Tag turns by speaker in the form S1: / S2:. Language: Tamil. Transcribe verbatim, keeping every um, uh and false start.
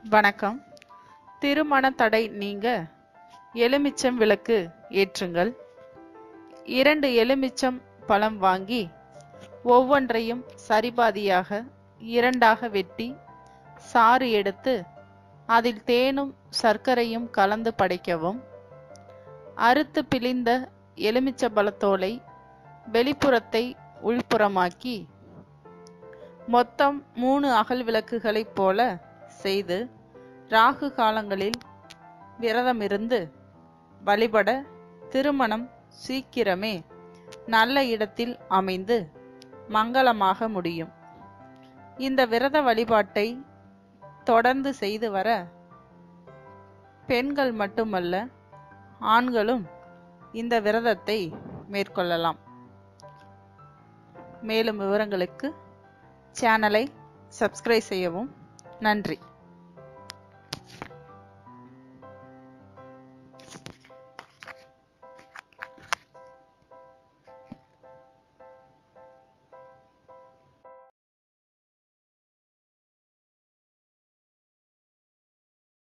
S1: வணக்கம். திருமண தடை நீங்க எலுமிச்சம் விளக்கு ஏற்றுங்கள். இரண்டு எலுமிச்சம் பழம் வாங்கி ஒவ்வொன்றையும் சரிபாதியாக இரண்டாக வெட்டி சாறு எடுத்து அதில் தேனும் சர்க்கரையும் கலந்து படைக்கவும். அறுத்து பிழிந்த எலுமிச்ச பழத்தோலை வெளிப்புறத்தை உள்புறமாக்கி மொத்தம் மூணு அகல் விளக்குகளைப் போல செய்து ராகு காலங்களில் விரதமிருந்து வழிபட திருமணம் சீக்கிரமே நல்ல இடத்தில் அமைந்து மங்களமாக முடியும். இந்த விரத வழிபாட்டை தொடர்ந்து செய்து வர பெண்கள் மட்டுமல்ல, ஆண்களும் இந்த விரதத்தை மேற்கொள்ளலாம். மேலும் விவரங்களுக்கு சேனலை சப்ஸ்கிரைப் செய்யவும். நன்றி.